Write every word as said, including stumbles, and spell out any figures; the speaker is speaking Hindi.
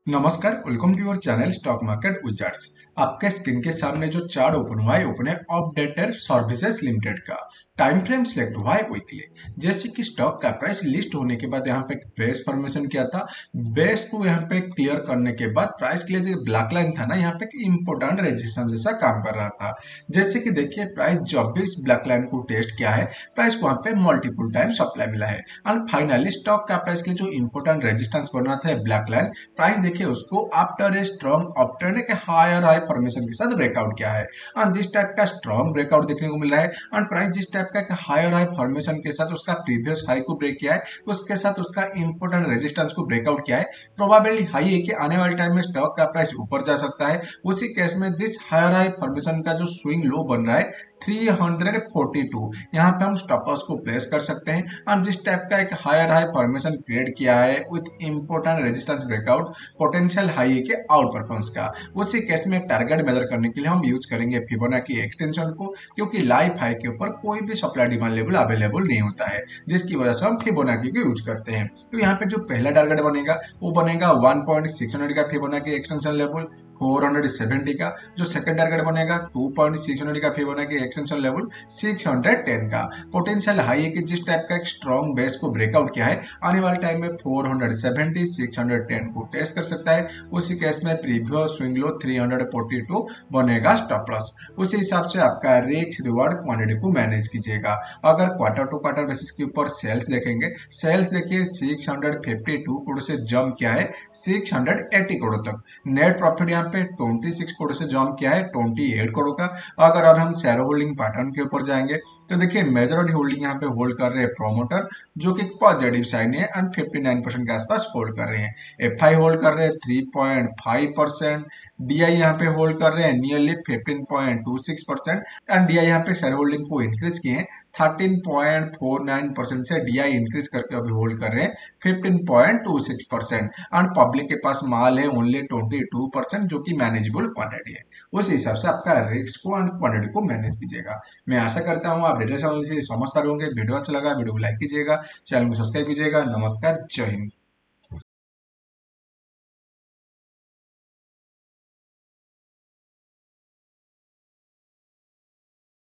नमस्कार, welcome to your channel stock market wizards. आपके स्क्रीन के सामने जो चार्ट ओपन हुआ है ओपन है अपडेटेड सर्विसेज लिमिटेड का। टाइम फ्रेम सिलेक्ट हुआ है वीकली। जैसे कि स्टॉक का प्राइस लिस्ट होने के बाद यहाँ पे बेस फॉर्मेशन किया था। बेस को यहाँ पे क्लियर करने के बाद प्राइस के लिए जो ब्लैक लाइन था ना, यहाँ पे इंपोर्टेंट रेजिस्टेंस जैसा काम कर रहा था। जैसे कि देखिए प्राइस जब भी इस ब्लैक लाइन को टेस्ट किया है, प्राइस को यहाँ पे मल्टीपल टाइम सप्लाई मिला है एंड फाइनली स्टॉक का प्राइस के लिए जो इंपोर्टेंट रेजिस्टेंस बना था ब्लैक लाइन, प्राइस देखिए उसको आफ्टर ए स्ट्रॉन्ग अपटर्न एक हायर हाई फॉर्मेशन के साथ ब्रेकआउट किया है और जिस टाइप का स्ट्रॉन्ग ब्रेकआउट देखने को मिल रहा है और प्राइस जिस टाइप का एक हायर हाई फॉर्मेशन के साथ उसका प्रीवियस हाई को ब्रेक किया है, उसके साथ उसका इंपोर्टेंट रेजिस्टेंस को ब्रेकआउट किया है। प्रोबेबिलिटी हाई है कि आने वाले टाइम में स्टॉक का प्राइस ऊपर जा सकता है। उसी केस में दिस हायर हाई फॉर्मेशन का जो स्विंग लो बन रहा है थ्री फोर्टी टू, यहाँ पे हम स्टॉप लॉस को प्लेस कर सकते हैं और जिस टाइप का एक हायर हाई फॉर्मेशन क्रिएट किया है with important resistance breakout, potential high है के आउट परफॉर्मेंस का, उसी केस में टारगेट मेजर करने के लिए हम यूज करेंगे फिबोनाची एक्सटेंशन को, क्योंकि लाइफ हाई के ऊपर कोई भी सप्लाई डिमांड लेवल अवेलेबल नहीं होता है, जिसकी वजह से हम फिबोनाची को यूज करते हैं। तो यहाँ पे जो पहला टारगेट बनेगा वो बनेगा वन पॉइंट सिक्स हंड्रेड का Fibonacci extension level, four seventy का। जो सेकंड टारगेट बनेगा टू पॉइंट सिक्स हंड्रेड का Fibonacci extension level, six hundred ten का। पोटेंशियल हाई है कि जिस टाइप का एक स्ट्रॉन्ग बेस को ब्रेकआउट किया है, आने वाले टाइम में फोर सेवेंटी, सिक्स टेन को टेस्ट कर सकता है। उसी केस में previous swing low three forty two बनेगा स्टॉप लॉस। उसी हिसाब से आपका रिस्क रिवार्ड क्वांटिटी को मैनेज कीजिएगा। अगर क्वार्टर टू क्वार्टर बेसिस के ऊपर सेल्स देखेंगे, सेल्स देखिए सिक्स फिफ्टी टू करोड़ से जंप किया है सिक्स एटी करोड़ तक। नेट प्रॉफिट यहाँ पे ट्वेंटी सिक्स करोड़ से जंप किया है ट्वेंटी एट करोड़ का। अगर अब हम शेयर होल्डिंग पैटर्न के ऊपर जाएंगे तो देखिए मेजॉरिटी होल्डिंग यहाँ पे होल्ड कर रहे हैं प्रोमोटर, जो कि पॉजिटिव साइन है एंड फिफ्टी नाइन परसेंट के आसपास होल्ड कर रहे हैं। एफ आई होल्ड कर रहे हैं three point five percent, D I यहाँ पे होल्ड कर रहे हैं nearly fifteen point two six percent and D I यहाँ पे शेयर होल्डिंग को इंक्रीज किए हैं thirteen point four nine percent से डी आई इंक्रीज करके अभी होल्ड कर रहे हैं fifteen point two six percent and public के पास माल है ओनली ट्वेंटी टू परसेंट, जो कि मैनेजेबल क्वांटिटी है। उस हिसाब से आपका रिस्क को एंड क्वांटिटी को मैनेज कीजिएगा। मैं आशा करता हूँ आप डिटेल से समझ पा रहे होंगे। वीडियो अच्छा लगा वीडियो को लाइक कीजिएगा, चैनल को सब्सक्राइब कीजिएगा। नमस्कार, जय हिंद।